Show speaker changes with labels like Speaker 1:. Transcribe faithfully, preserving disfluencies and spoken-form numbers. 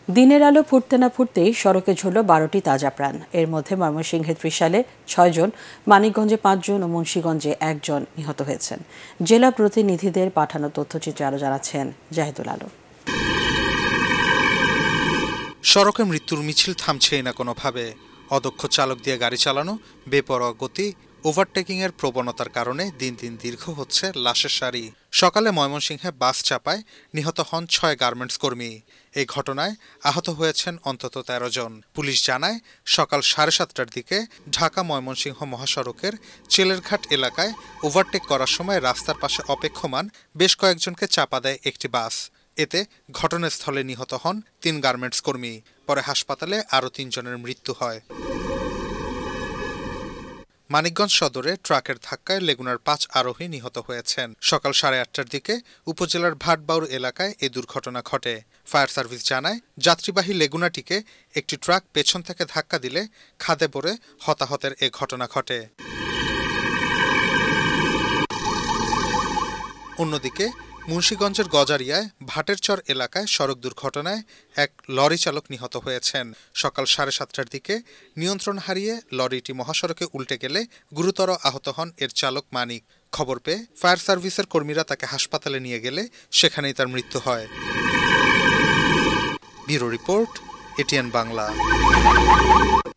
Speaker 1: দিনের আলো ফুটতে না ফুটতেই সড়কে ঝরল বারোটি তাজা প্রাণ। এর মধ্যে ময়মনসিংহে ত্রিশালে ছয়জন, মানিকগঞ্জে পাঁচজন ও মুন্সিগঞ্জে একজন নিহত হয়েছেন। জেলা প্রতিনিধিদের পাঠানো তথ্যচিত্রে আরো জানাচ্ছেন জাহিদুল আলম।
Speaker 2: সড়কে মৃত্যুর মিছিল থামছেই না কোনোভাবে। অদক্ষ চালক দিয়ে গাড়ি চালানো, বেপরোয়া গতি, ওভারটেকিং এর প্রবণতার কারণে দিন দিন দীর্ঘ হচ্ছে লাশের সারি। সকালে ময়মনসিংহে বাস চাপায় নিহত হন ছয় গার্মেন্টস কর্মী। এই ঘটনায় আহত হয়েছেন অন্তত তেরো জন। পুলিশ জানায়, সকাল সাড়ে সাতটার দিকে ঢাকা ময়মনসিংহ মহাসড়কের চেলেরঘাট এলাকায় ওভারটেক করার সময় রাস্তার পাশে অপেক্ষমান বেশ কয়েকজনকে চাপা দেয় একটি বাস। এতে ঘটনাস্থলে নিহত হন তিন গার্মেন্টস কর্মী। পরে হাসপাতালে আরও তিনজনের মৃত্যু হয়। মানিকগঞ্জ সদরে ট্রাকের ধাক্কায় লেগুনার পাঁচ আরোহী নিহত হয়েছেন। সকাল সাড়ে আটটার দিকে উপজেলার ভাটবাউর এলাকায় এই দুর্ঘটনা ঘটে। ফায়ার সার্ভিস জানায়, যাত্রীবাহী লেগুনাটিকে একটি ট্রাক পেছন থেকে ধাক্কা দিলে খাদে পড়ে হতাহতের এ ঘটনা ঘটে। অন্যদিকে মুন্সিগঞ্জের গজারিয়ায় ভাটেরচর এলাকায় সড়ক দুর্ঘটনায় এক লরি চালক নিহত হয়েছেন। সকাল সাড়ে সাতটার দিকে নিয়ন্ত্রণ হারিয়ে লরিটি মহাসড়কে উল্টে গেলে গুরুতর আহত হন এর চালক মানিক। খবর পেয়ে ফায়ার সার্ভিসের কর্মীরা তাকে হাসপাতালে নিয়ে গেলে সেখানেই তার মৃত্যু হয়। Bureau report, ATN Bangla.